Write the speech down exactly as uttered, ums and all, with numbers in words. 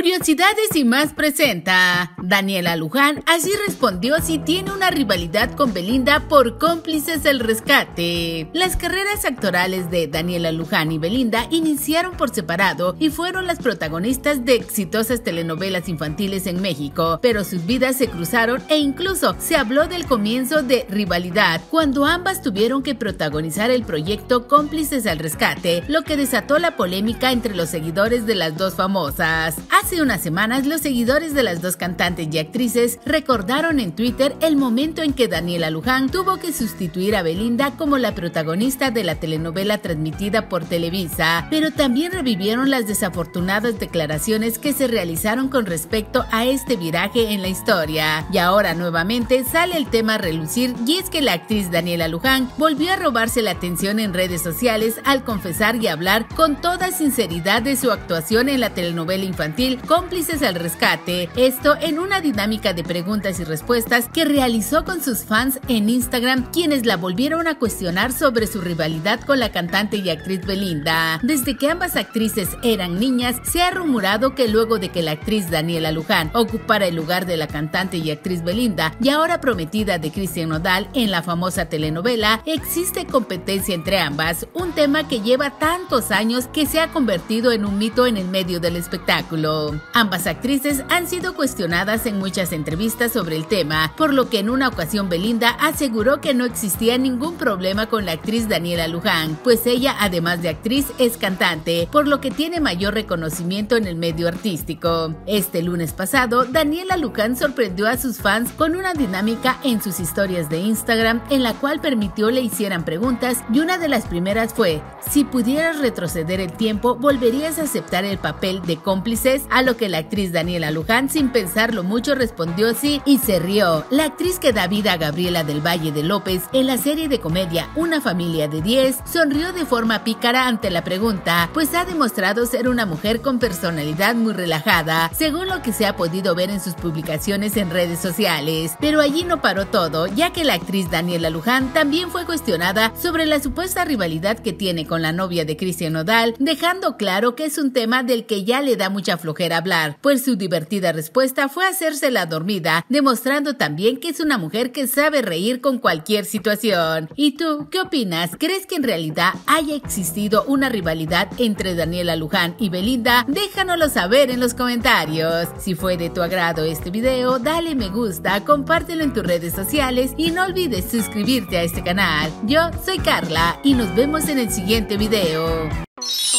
Curiosidades y más presenta. Daniela Luján así respondió si tiene una rivalidad con Belinda por Cómplices del Rescate. Las carreras actorales de Daniela Luján y Belinda iniciaron por separado y fueron las protagonistas de exitosas telenovelas infantiles en México, pero sus vidas se cruzaron e incluso se habló del comienzo de rivalidad cuando ambas tuvieron que protagonizar el proyecto Cómplices del Rescate, lo que desató la polémica entre los seguidores de las dos famosas. Hace unas semanas, los seguidores de las dos cantantes y actrices recordaron en Twitter el momento en que Daniela Luján tuvo que sustituir a Belinda como la protagonista de la telenovela transmitida por Televisa, pero también revivieron las desafortunadas declaraciones que se realizaron con respecto a este viraje en la historia. Y ahora nuevamente sale el tema a relucir, y es que la actriz Daniela Luján volvió a robarse la atención en redes sociales al confesar y hablar con toda sinceridad de su actuación en la telenovela infantil Cómplices al Rescate, esto en una dinámica de preguntas y respuestas que realizó con sus fans en Instagram, quienes la volvieron a cuestionar sobre su rivalidad con la cantante y actriz Belinda. Desde que ambas actrices eran niñas, se ha rumorado que luego de que la actriz Daniela Luján ocupara el lugar de la cantante y actriz Belinda, y ahora prometida de Cristian Nodal en la famosa telenovela, existe competencia entre ambas, un tema que lleva tantos años que se ha convertido en un mito en el medio del espectáculo. Ambas actrices han sido cuestionadas en muchas entrevistas sobre el tema, por lo que en una ocasión Belinda aseguró que no existía ningún problema con la actriz Daniela Luján, pues ella, además de actriz, es cantante, por lo que tiene mayor reconocimiento en el medio artístico. Este lunes pasado, Daniela Luján sorprendió a sus fans con una dinámica en sus historias de Instagram en la cual permitió le hicieran preguntas, y una de las primeras fue: si pudieras retroceder el tiempo, ¿volverías a aceptar el papel de Cómplices? A lo que la actriz Daniela Luján, sin pensarlo mucho, respondió sí y se rió. La actriz que da vida a Gabriela del Valle de López en la serie de comedia Una familia de diez sonrió de forma pícara ante la pregunta, pues ha demostrado ser una mujer con personalidad muy relajada, según lo que se ha podido ver en sus publicaciones en redes sociales. Pero allí no paró todo, ya que la actriz Daniela Luján también fue cuestionada sobre la supuesta rivalidad que tiene con la novia de Cristian Nodal, dejando claro que es un tema del que ya le da mucha flojera hablar, pues su divertida respuesta fue hacerse la dormida, demostrando también que es una mujer que sabe reír con cualquier situación. ¿Y tú qué opinas? ¿Crees que en realidad haya existido una rivalidad entre Daniela Luján y Belinda? Déjanoslo saber en los comentarios. Si fue de tu agrado este video, dale me gusta, compártelo en tus redes sociales y no olvides suscribirte a este canal. Yo soy Carla y nos vemos en el siguiente video.